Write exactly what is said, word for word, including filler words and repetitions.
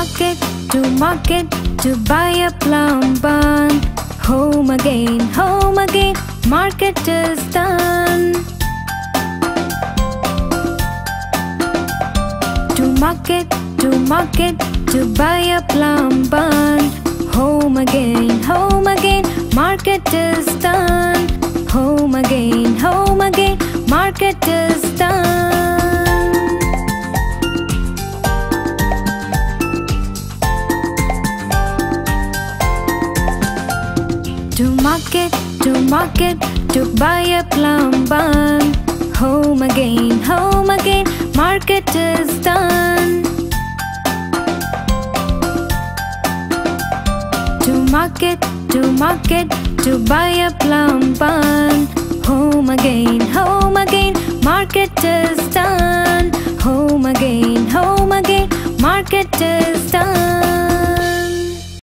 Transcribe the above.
market, to market, to buy a plum bun. Home again, home again, market is done. To market, to market, to buy a plum bun. Home again, home again, market is done. Home again, home again, market is done. To market, to market, to buy a plum bun. Home again, home again, market is done. To market, to market, to buy a plum bun. Home again, home again, market is done. Home again.